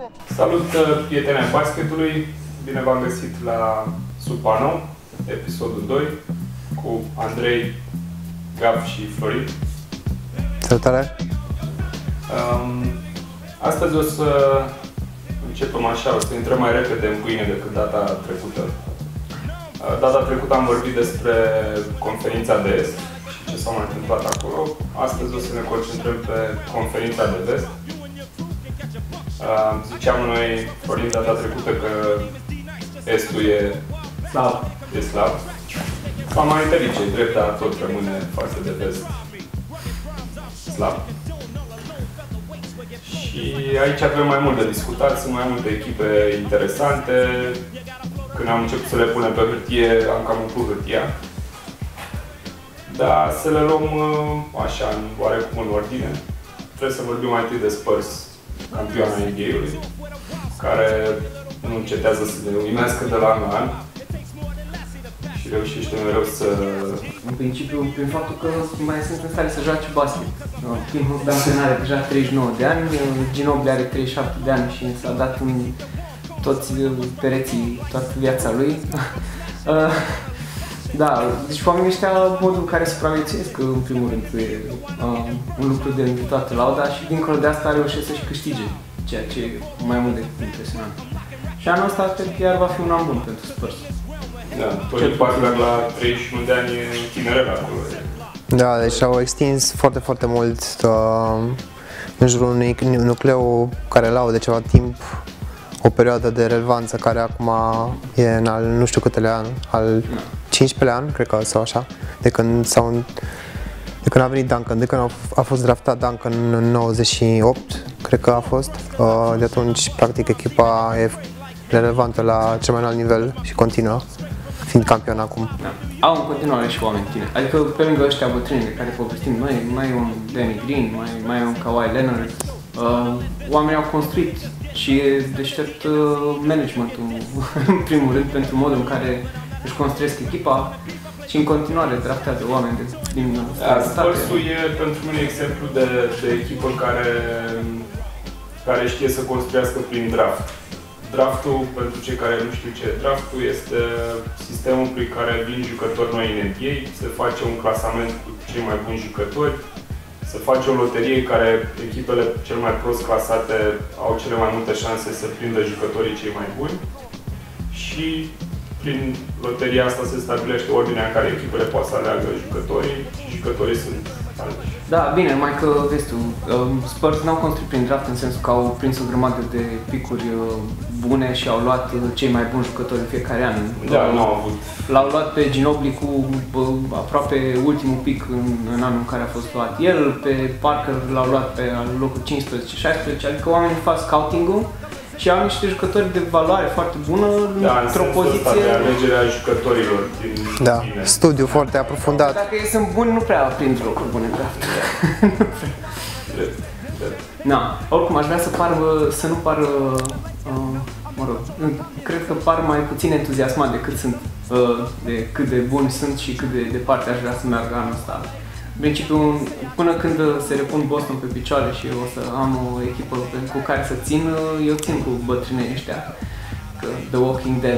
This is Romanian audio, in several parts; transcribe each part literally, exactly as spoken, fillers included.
Salut, prieteni ai basketului! Bine v-am găsit la Supano, episodul doi, cu Andrei, Gav și Florin. Salutare! Um, astăzi o să începem așa, o să intrăm mai repede în pâine decât data trecută. Uh, data trecută am vorbit despre conferința de Est și ce s-a mai întâmplat acolo. Astăzi o să ne concentrăm pe conferința de Vest. Uh, ziceam noi, Florin, data trecută că Estul e slab. E slab. S-a mai întâlnit ce drept, dar tot rămâne față de Vest slab. Și aici avem mai mult de discutat, sunt mai multe echipe interesante. Când am început să le punem pe hârtie, am cam umplut hârtia. Dar să le luăm așa, oarecum în ordine. Trebuie să vorbim mai întâi de Spurs, campioana N B A-ului, care nu încetează să ne uimească de la an la an și reușește mereu să... În principiu, prin faptul că mai sunt în stare să joace basket. Tim Duncan are deja treizeci și nouă de ani, Ginobili are treizeci și șapte de ani și s-a dat în toți pereții toată viața lui. Da, deci oamenii ăștia, modul în care supraviețuiesc, în primul rând, e uh, un lucru de toată lauda și dincolo de asta reușesc să-și câștige, ceea ce e mai mult decât impresionant. Și anul ăsta cred că iar va fi un an bun pentru Spurs. Da, Tony Parker la treizeci și unu de ani e tinerel acolo. Da, deci au extins foarte, foarte mult uh, în jurul unui nucleu care l-au de ceva timp, o perioadă de relevanță care acum e în al nu știu câtele an, al cincisprezecelea an, cred că, sau așa, de când s-au de când a venit Duncan, de când a, a fost draftat Duncan în nouăzeci și opt, cred că a fost. Uh, de atunci, practic, echipa e relevantă la cel mai înalt nivel și continuă, fiind campion acum. Da. Au în continuare și oameni tineri, adică pe lângă ăștia bătrâni de care povestim noi, mai e un Danny Green, mai, mai e un Kawhi Leonard. Uh, oamenii au construit și e deștept uh, managementul, în primul rând, pentru modul în care își construiesc echipa și în continuare draftează oameni de, din da, Spurs-ul e pentru mine exemplu de, de echipă care, care știe să construiască prin draft. Draftul, pentru cei care nu știu ce e draftul, este sistemul prin care vin jucători noi în N B A, se face un clasament cu cei mai buni jucători, se face o loterie în care echipele cel mai prost clasate au cele mai multe șanse să prindă jucătorii cei mai buni și prin loteria asta se stabilește ordinea în care echipele pot să aleagă jucătorii și jucătorii sunt aleși. Da, bine, numai că, vezi tu, Spurs n-au construit prin draft în sensul că au prins o grămadă de picuri bune și au luat cei mai buni jucători în fiecare an. Da, nu au avut. L-au luat pe Ginobili cu bă, aproape ultimul pic în, în anul în care a fost luat el, pe Parker l-au luat pe locul cincisprezece șaisprezece, adică oamenii fac scouting-ul și au niște jucători de valoare foarte bună, da, într-o poziție... de alegerea jucătorilor din da, bine. Studiu foarte aprofundat. Dacă ei sunt buni, nu prea prind locuri bune în draft. Da, oricum aș vrea să pară, să nu pară, uh, mă rog, cred că par mai puțin entuziasmat decât sunt, uh, de cât de buni sunt și cât de departe aș vrea să meargă anul ăsta. În principiu, până când se repun Boston pe picioare și eu o să am o echipă cu care să țin, eu țin cu bătrânii ăștia, că The Walking Dead,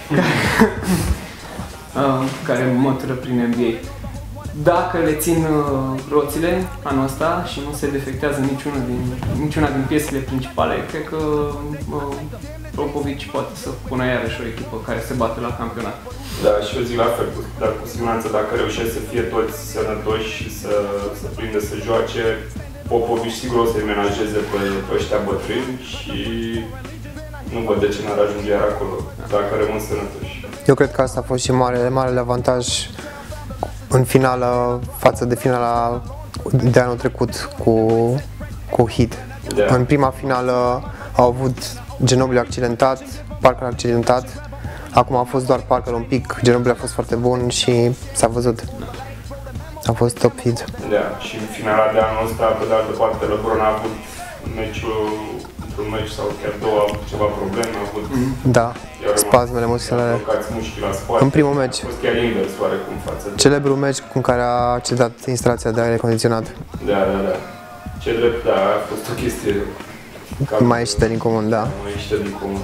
care mătură prin N B A. Dacă le țin roțile anul ăsta și nu se defectează niciuna din, niciuna din piesele principale, cred că Popovich poate să pună iarăși o echipă care se bate la campionat. Da, și eu zic la fel, dar cu siguranță dacă reușesc să fie toți sănătoși și să, să prindă să joace, Popovich sigur o să-i menajeze pe, pe ăștia bătrâni și nu văd de ce n-ar ajunge iar acolo, dacă rămân sănătoși. Eu cred că asta a fost și mare, marele avantaj în finală față de finala de anul trecut cu, cu Heat. Da. În prima finală au avut Ginobili accidentat, Parker accidentat. Acum a fost doar Parker un pic, Ginobili a fost foarte bun și s-a văzut. A fost top hit. Da, și în finala de anul ăsta, pe de altă parte, LeBron a avut meciul, într-un meci sau chiar două, a avut ceva probleme, a avut... Da, spasmele musculare. În primul meci. A fost chiar invers, oarecum, față de... Celebrul meci cu care a cedat instalația de aer condiționat. Da, da, da. Ce drept, da, a fost o chestie Cam, mai ieșită din comun, da. Mai ieșită din comun.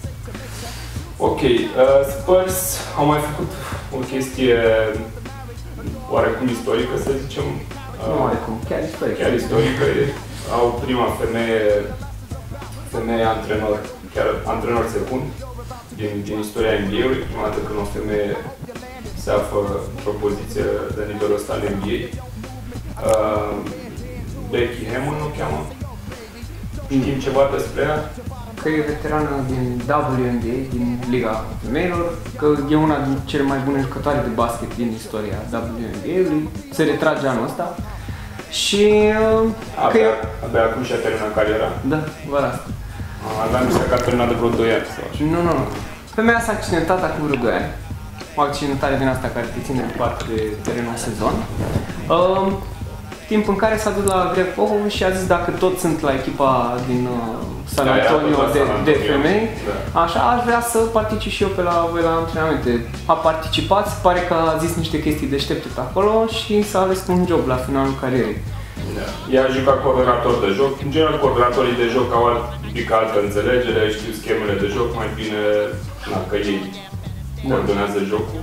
Ok, uh, Spurs au mai făcut o chestie oarecum istorică, să zicem. Nu oarecum, chiar istorică. Chiar istorică. Au prima femeie, femeie antrenor, chiar antrenor secund din, din istoria N B A-ului. Prima dată când o femeie se află într-o poziție de nivelul ăsta în N B A. Uh, Becky Hammon o cheamă. Știm ceva despre ea? Că e veterană din W N B A, din Liga Femeilor, că e una din cele mai bune jucătoare de basket din istoria W N B A-ului, se retrage anul ăsta și... Abia, că eu... abia acum și-a terminat cariera? Da, vara asta. Aveam zis că a terminat de vreo doi ani sau așa. Nu, nu, nu. Femeia s-a accidentat acum vreo doi ani. O accidentare din asta care te ține departe de terenul în sezon. Uh, timp în care s-a dus la Greg Popovich și a zis dacă toți sunt la echipa din uh, San Antonio de, de femei, da. Așa, aș vrea să particip și eu pe la voi la antrenamente. A participat, pare că a zis niște chestii deștepte pe acolo și s-a ales un job la finalul carierei. Da. Ea a jucat coordonator de joc. În general, coordonatorii de joc au alt, pic altă înțelegere, știu schemele de joc mai bine dacă ei da. Coordonează jocul.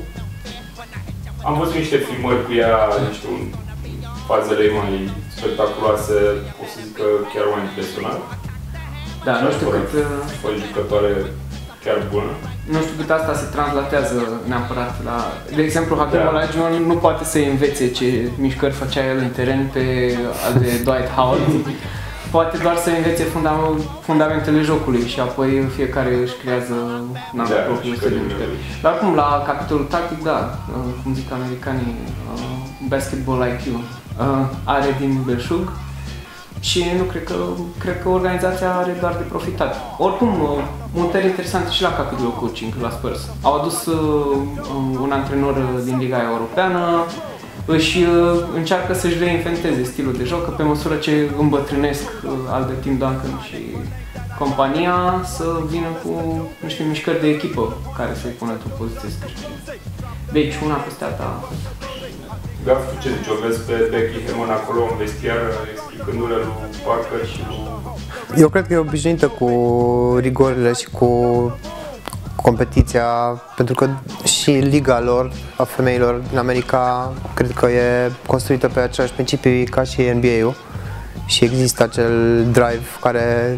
Am văzut niște filmări cu ea, niște un, fazele ei mai spectaculoase, o să zic că chiar mai impresionant. Da, nu știu cât... O jucătoare chiar bună. Nu știu cât asta se translatează neapărat la... De exemplu, Hakeem da. Olajuwon nu poate să-i învețe ce mișcări făcea el în teren pe al de Dwight Howard. Poate doar să învețe fundamentele jocului și apoi fiecare își creează da, propriul stil de mișcări. Dar acum, la capitolul tactic, da, cum zic americanii, basketball I Q are din belșug. Și nu cred că, cred că organizația are doar de profitat. Oricum, mutări interesante și la capitolul coaching la Spurs. Au adus uh, un antrenor din Liga Europeană, își uh, încearcă să-și reinventeze stilul de joc, că pe măsură ce îmbătrânesc uh, al de Tim Duncan și compania, să vină cu niște mișcări de echipă care să-i pună într-o poziție scăzută. Deci, una peste alta. Gaf, tu ce zici? O vezi pe Becky Hammon acolo în vestiar, explicându-le lui Parker și lui... Eu cred că e obișnuită cu rigorile și cu competiția, pentru că și liga lor, a femeilor din America, cred că e construită pe aceleași principii ca și N B A-ul și există acel drive care...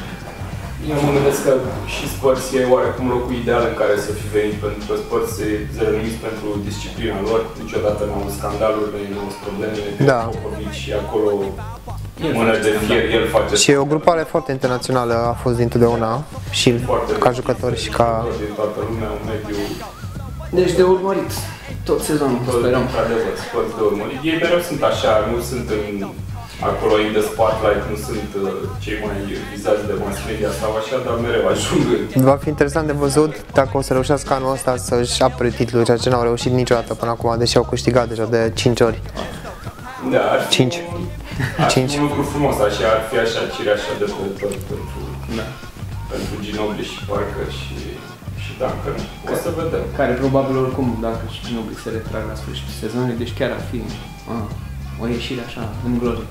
Eu mă gândesc că și Spurs e oarecum locul ideal în care să fi venit, pentru că Spurs e renumiți pentru disciplina lor, niciodată nu au scandaluri, nu au probleme, da. Popovich și acolo mână de fier, el face... Și e o grupare foarte internațională, a fost dintotdeauna, și foarte ca jucători și ca... din toată lumea, un mediu... Deci de urmărit tot sezonul, tot, sperăm. Într-adevăr, Spurs de urmărit. Ei mereu sunt așa, nu sunt în... Acolo, in the spotlight, nu sunt uh, cei mai vizați de mass media sau așa, dar mereu ajung. Va fi interesant de văzut dacă o să reușească anul ăsta să-și apere titlul, ceea ce n-au reușit niciodată până acum, deși au câștigat deja de cinci ori. Da, ar fi, cinci. Ar cinci. fi un lucru frumos, așa, ar fi așa cireașa de pe tot pentru, da. pentru Ginobili și Parker și, și Duncan. O să vedem. Care probabil oricum, dacă și Ginobili se retrag la sfârșitul sezonului, deci chiar ar fi ah, o ieșire așa, în glorie.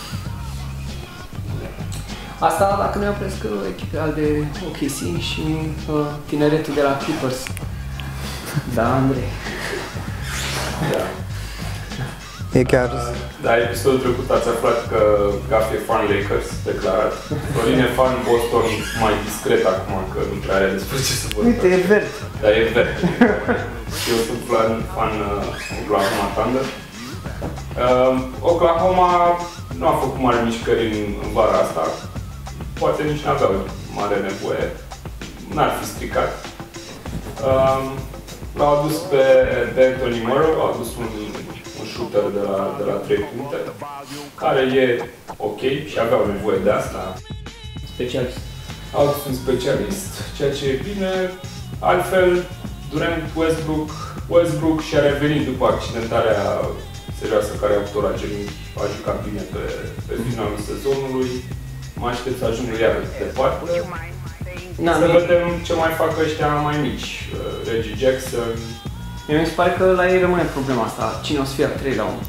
Asta dacă ne opresc echipe al de O K C și uh, tineretul de la Clippers. Da, Andrei. Da. E chiar... Da, episodul trecut ați aflat că Gaf e fan Lakers, declarat. Florin e fan Boston mai discret acum, că nu prea are despre ce să vorbim. Uite, e verde. Da, e verde. Eu sunt fan, fan uh, Oklahoma Thunder. Uh, Oklahoma nu a făcut mari mișcări în, în vara asta. Poate nici n-aveau mare nevoie. N-ar fi stricat. Uh, L-au adus pe, pe Anthony Morrow, au adus un un shooter de la, de la trei puncte, care e ok și aveau nevoie de asta. Specialist. Au un specialist, ceea ce e bine. Altfel, Durant, Westbrook, Westbrook și-a revenit după accidentarea serioasă care a avut-o la genunchi, a jucat bine pe, pe finalul sezonului. Mă aștept să ajungă iar departe. Na, să mie... vedem ce mai fac ăștia mai mici. Reggie Jackson. Mie mi se pare că la ei rămâne problema asta, cine o să fie al treilea om.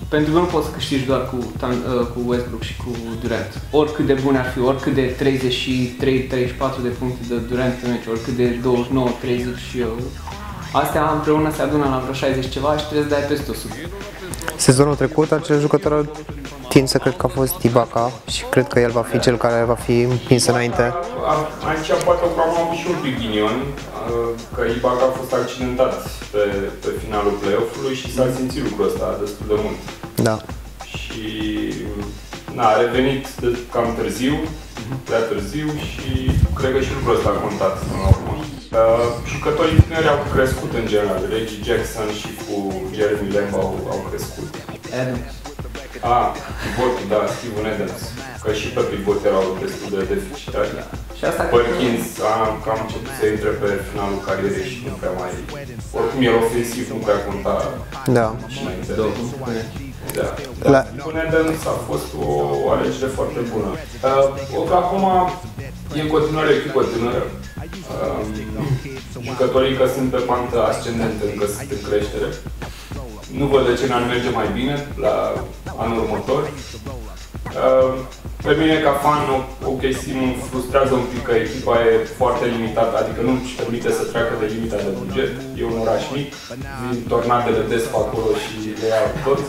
pentru că nu poți să câștigi doar cu, cu Westbrook și cu Durant. Oricât de bune ar fi, oricât de treizeci și trei treizeci și patru de puncte de Durant pe meci, oricât de douăzeci și nouă treizeci și astea împreună se adună la vreo șaizeci ceva și trebuie să dai peste o sută. Sezonul trecut, acel jucător tind să cred că a fost Ibaka și cred că el va fi cel care va fi împins înainte. Aici poate am avut și un pic ghinion, că Ibaka a fost accidentat pe, pe finalul play-off-ului și s-a simțit lucrul ăsta destul de mult. Da. Și na, a revenit de, cam târziu, prea târziu și cred că și lucrul ăsta a contat până la urmă. Uh, jucătorii tineri au crescut în general, Reggie Jackson și cu Jeremy Lamb au, au crescut. Adams. Ah, pivotul, da, Steven Adams, că și pe pivot erau destul de deficitari. Și asta Perkins a cam început să intre pe finalul carierei și nu prea mai... Oricum el ofensiv nu prea conta da. și înainte. Da. Da. La... Steven Adams a fost o, o alegere foarte bună. Uh, Oklahoma e în continuare o echipă tânără. Uh, jucătorii că sunt pe pantă ascendentă, încă sunt în creștere. Nu văd de ce n-ar merge mai bine la anul următor. Uh, pe mine, ca fan, O K C mă frustrează un pic că echipa e foarte limitată, adică nu își permite să treacă de limita de buget. E un oraș mic, vin tornadele des pe acolo și le iau tot.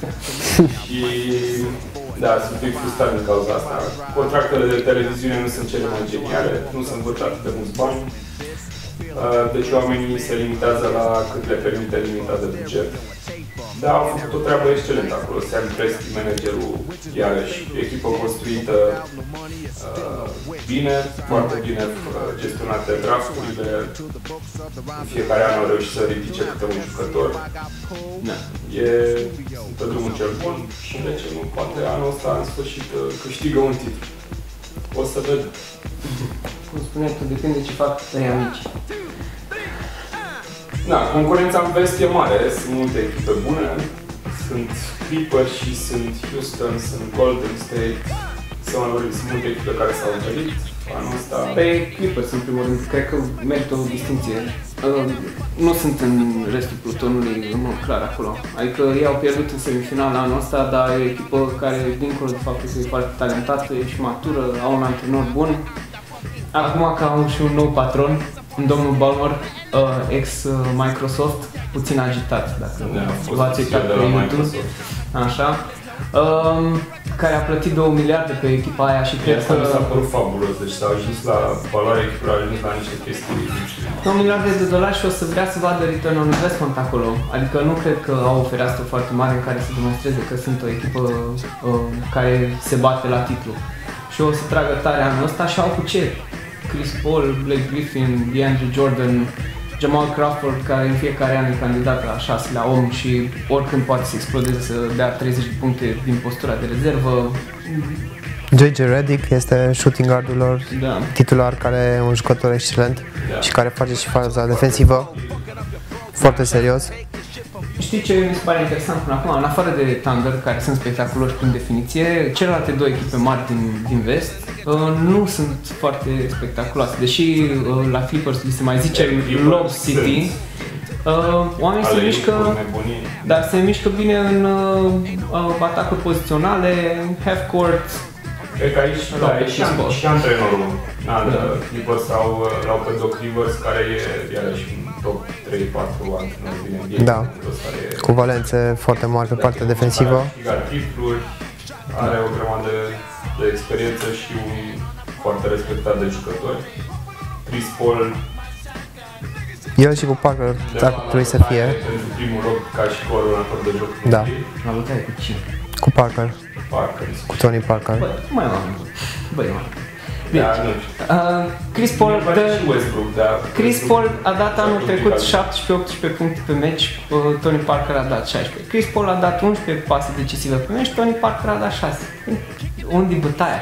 Și da, sunt un pic frustrat din cauza asta. Contractele de televiziune nu sunt cele mai geniale, nu sunt văd de mulți bani. Deci oamenii se limitează la cât le permite limita de buget. Da, au făcut o treabă excelentă acolo. Sam Presti, managerul, iarăși, echipă construită uh, bine, foarte bine uh, gestionate drafturile. În fiecare an au reușit să ridice câte un jucător. Da. E pe drumul cel bun și de ce nu, poate anul ăsta în sfârșit uh, câștigă un titlu. O să vedem. Cum spuneai tu, depinde ce fac tăi amici. Da, concurența în vest e mare, sunt multe echipe bune, sunt Clippers și sunt Houston, sunt Golden State, sunt, sunt multe echipe care s-au întâlnit anul ăsta. Pe Clippers, în primul rând, cred că merită o distinție. Uh, nu sunt în restul plutonului, în mod clar, acolo. Adică ei au pierdut în semifinal anul ăsta, dar e o echipă care, dincolo de faptul că e foarte talentată, e și matură, au un antrenor bun. Acum că au și un nou patron, domnul Ballmer, uh, ex-Microsoft, puțin agitat, dacă v-ați uitat pe YouTube, așa, um, care a plătit două miliarde pe echipa aia și cred că... Asta mi s-a părut fabulos, deci s-a ajuns la valoarea echipei, a ajuns la niște chestii. două miliarde de dolari și o să vrea să vadă return on investment acolo, adică nu cred că au o fereastră foarte mare în care să demonstreze că sunt o echipă uh, care se bate la titlu. Și o să tragă tare anul ăsta și au cu ce? Chris Paul, Blake Griffin, DeAndre Jordan, Jamal Crawford, care în fiecare an e candidat la șaselea om și oricând poate să explodeze, să dea treizeci de puncte din postura de rezervă. J J Redick este shooting guardul lor, da. titular, care e un jucător excelent, da. Și care face și faza defensivă foarte serios. Știi ce mi se pare interesant până acum? În afară de Thunder, care sunt spectaculoși prin definiție, celelalte două echipe mari din, din vest uh, nu sunt foarte spectaculoase. Deși uh, la Clippers li se mai zice Lob City, uh, oamenii se mișcă, dar se mișcă bine în uh, atacuri poziționale, half-court. Cred că aici, da, e și, și antrenorul. Da, da. Clippers au, au pe Doc Rivers, care e iarăși un top trei patru antrenori din N B A. Da, cu valențe foarte mari pe partea defensivă. A câștigat titluri, are o grămadă de experiență și un foarte respectat de jucători. Chris Paul. El și cu Parker ar trebui să fie. Pentru primul loc ca și coordonator de joc. Da. Am uitat cu cine? Cu Parker. Parker. Cu Tony Parker. Băi, mai am. Băi, mai Deci, da, nu știu. Uh, Chris Paul, dă, Westbrook, da. Chris Paul a dat anul trecut șaptesprezece optsprezece puncte pe meci, uh, Tony Parker a dat șaisprezece. Chris Paul a dat unsprezece pase decisive pe meci, Tony Parker a dat șase. Unde-i bătaia?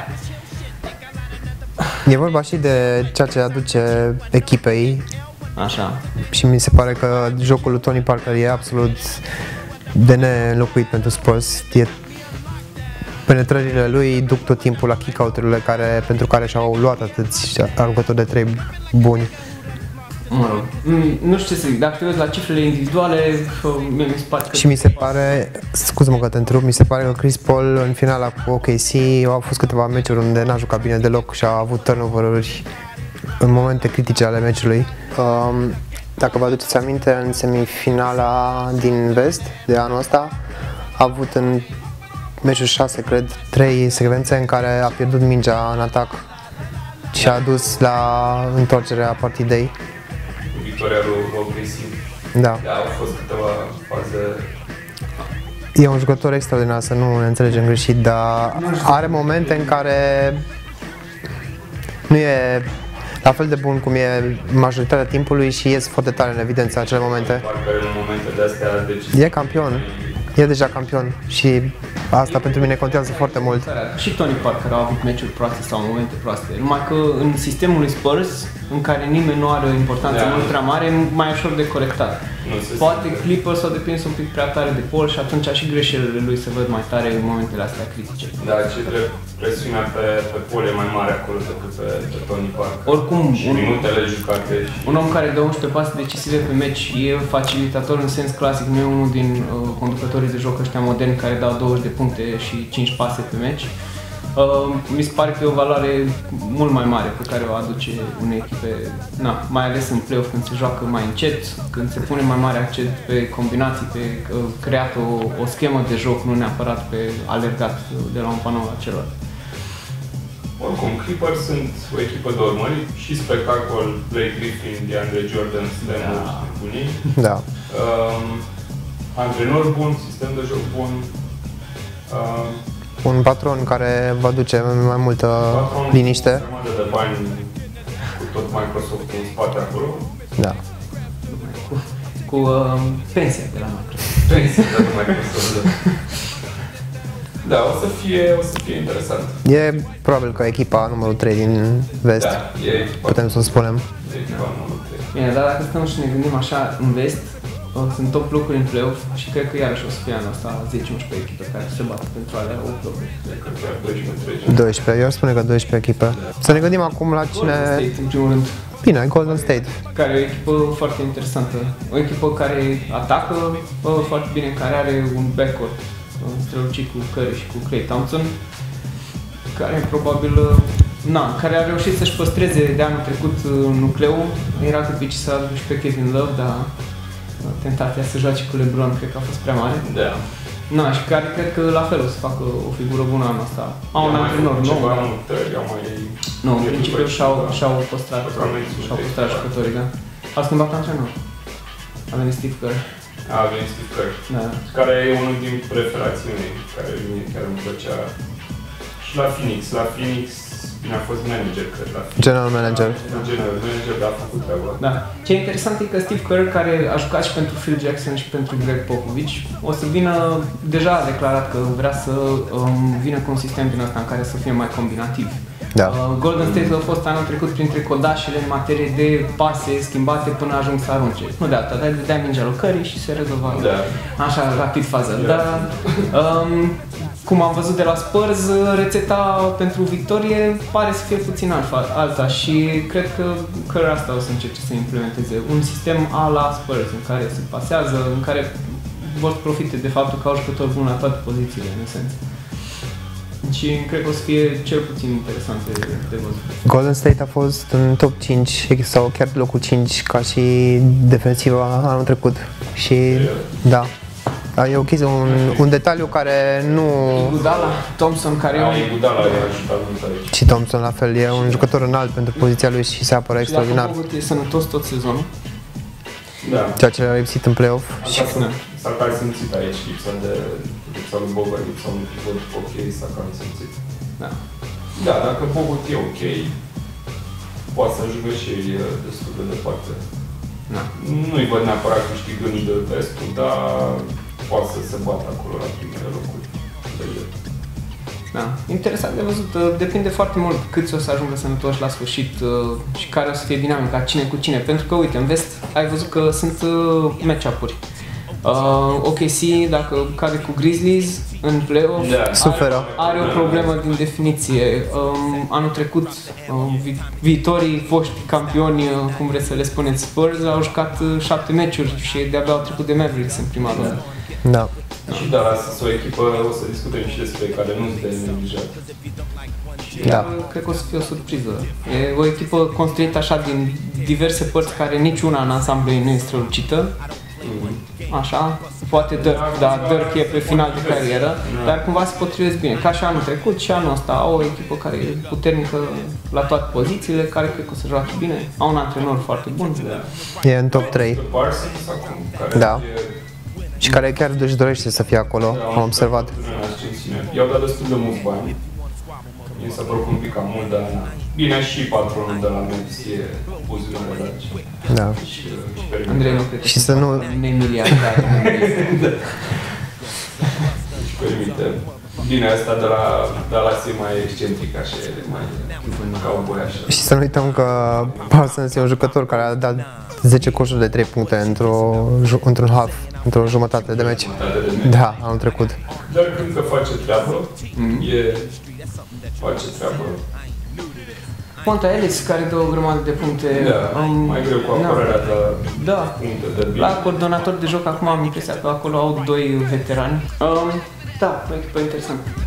E vorba și de ceea ce aduce echipei. Așa. Și mi se pare că jocul lui Tony Parker e absolut de neînlocuit pentru Spurs. E penetrările lui duc tot timpul la kick-out-urile care, pentru care și-au luat atâți aruncători de trei buni. Mă rog, nu știu ce să zic, dacă te uiți la cifrele individuale, mie mi se pare că... Și mi se pare, scuze-mă că te întrerup, mi se pare că Chris Paul în finala cu O K C au fost câteva meciuri unde n-a jucat bine deloc și a avut turnover-uri în momente critice ale meciului. Um, dacă vă aduceți aminte, în semifinala din Vest de anul ăsta a avut în meciul șase, cred, trei secvențe în care a pierdut mingea în atac și a dus la întoarcerea partidei. Victoria lui O K C. Da. Da, au fost câteva faze. E un jucător extraordinar, să nu ne înțelegem greșit, dar are momente în care nu e la fel de bun cum e majoritatea timpului și ies foarte tare în evidență acele momente. Parcă în momente de astea decisive. E campion, e deja campion și asta pentru mine contează foarte mult. Și Tony Parker a avut meciuri proaste sau momente proaste, numai că în sistemul lui Spurs, în care nimeni nu are o importanță Da. mult prea mare, e mai ușor de corectat. Nu se Poate simte. Clippers s-au depins un pic prea tare de Paul și atunci și greșelile lui se văd mai tare în momentele astea critice. Da, ce drept, presiunea pe, pe Paul e mai mare acolo decât pe, pe Tony Parker. Oricum, Și un, minutele jucate și... un om care dă unsprezece pase decisive pe meci e facilitator în sens clasic, nu e unul din uh, conducătorii de joc ăștia moderni care dau douăzeci de puncte și cinci pase pe meci. Uh, mi se pare că e o valoare mult mai mare pe care o aduce unei echipe, na, mai ales în play-off când se joacă mai încet, când se pune mai mare accent pe combinații, pe uh, creat o, o schemă de joc, nu neapărat pe alergat de la un panou la celălalt. Oricum, Clippers sunt o echipă de urmărit și spectacol, Blake Griffin, DeAndre Jordan, slam-uri Da. și bunii. Da. Um, antrenor bun, sistem de joc bun. Um, Un patron care va duce mai multă patron, liniște. o grămadă de bani cu tot Microsoft în spate acolo. Da. Cu, cu uh, pensia de la Microsoft. Pensia de la Microsoft, da. Da, o să fie, o să fie interesant. E probabil că echipa numărul trei din Vest, Da, e echipa, putem să o spunem. e echipa numărul trei. Bine, dar dacă stăm și ne gândim așa în vest, uh, sunt top locuri în play-off și cred că iarăși o să fie anul ăsta zece unsprezece echipe care se bat pentru alea opt locuri. Cred că chiar doisprezece trece. doisprezece, eu aș spune că doisprezece echipe. Să ne gândim acum la cine... Golden State, în primul rând, Bine, Golden State. care e o echipă foarte interesantă. O echipă care atacă uh, foarte bine, care are un backcourt uh, strălucit cu Curry și cu Klay Thompson, care probabil, uh, na, care a reușit să-și păstreze de anul trecut uh, nucleul. Era cât să aducă și pe Kevin Love, dar uh, tentația să joace cu LeBron cred că a fost prea mare. Da. Na, și care cred că la fel o să facă o figură bună anul ăsta. Au un antrenor nou, Ceva dar... nu trebuie, mai... Nu, în principiu și-au, Da. și-au păstrat, Păstramentul și-au de păstrat echipă. jucătorii, da. A schimbat antrenor. A venit Steve Kerr. A venit Steve Kerr, Da. care e unul din preferații mei, care mie chiar îmi plăcea. Și la Phoenix, la Phoenix, bine, a fost manager, cred, la Phoenix. General manager. General manager, dar a făcut treaba. Da. Ce e interesant e că Steve Kerr, care a jucat și pentru Phil Jackson și pentru Greg Popovich, o să vină, deja a declarat că vrea să um, vină cu un sistem din ăsta în care să fie mai combinativ. Da. Uh, Golden State a fost anul trecut printre codașele în materie de pase schimbate până ajung să arunce. Nu de atât, dar dădea mingea lui Curry și se rezolva. Da. Așa, rapid fază. Dar, um, cum am văzut de la Spurs, rețeta pentru victorie pare să fie puțin alfa, alta și cred că Curry asta o să încerce să implementeze. Un sistem a la Spurs, în care se pasează, în care vor să profite de faptul că au jucători buni la toate pozițiile, în esență. Și cred că o să fie cel puțin interesant de, de văzut. Golden State a fost în top cinci sau chiar locul cinci ca și defensiva anul trecut. Și da, e o chestie, un, un detaliu care nu... Iguodala, Thompson, care e Da, un... e Iguodala, i-a ajutat mult aici. Și Thompson la fel, e un jucător înalt pentru poziția lui și se apără Și dacă extraordinar. Bogut e sănătos tot sezonul. Da. Ceea ce a lipsit în play-off. Așa sunt, s-a cam simțit aici, lipsa de lipsa lui Bogut, lipsa unui pivot ok, s-a cam simțit. Da. Da, dacă Bogut e ok, poate să ajungă și ei destul de departe. Da. Nu-i văd neapărat câștigând de vestul, dar poate să se bată acolo la primele locuri. Da. Interesant de văzut. Depinde foarte mult câți o să ajungă sănătoși la sfârșit și care o să fie dinamica, cine cu cine. Pentru că, uite, în vest ai văzut că sunt match-up-uri. Uh, O K C, dacă cade cu Grizzlies în play-off, Da. Suferă. are o problemă din definiție. Um, anul trecut, um, vi- viitorii foști campioni, uh, cum vreți să le spuneți, Spurs, au jucat uh, șapte meciuri și de-abia au trecut de Mavericks în prima rundă. Da. Și Dallas sunt o echipă, o să discutăm și despre care nu sunt de neglijat. Da. Uh, Cred că o să fie o surpriză. E o echipă construită așa din diverse părți care niciuna în ansamblu ei nu e strălucită. Așa, poate Dirk, da, Dirk e pe final de carieră, dar cumva se potrivesc bine. Ca și anul trecut și anul ăsta au o echipă care e puternică la toate pozițiile, care cred că o să joace bine. Au un antrenor foarte bun. E în top trei. Parsons acum, care Da. e, Și care chiar își dorește să fie acolo, am observat. în ascensiune. I-au dat destul de mulți bani. Mi s-a părut un pic cam mult, dar bine și patronul de la Memphis e buzunare largi. Da. Și, și permite. Andrei nu cred că Și să nu... nemiliardar. Și permite. Bine, asta de la Dallas e mai excentric, așa, e mai cowboy, așa. Și să nu uităm că Parsons e un jucător care a dat zece coșuri de trei puncte într-o, ju- într-un half, într-o jumătate de meci. Jumătate de meci. Da, anul trecut. Dar cred că face treabă. E... face treabă. Ponta Ellis, care dă o grămadă de puncte. Da, um, mai greu cu da. apărarea ta Da. puncte de bine. La coordonator de joc acum am impresia că acolo au doi veterani. Um, da, o echipă interesantă.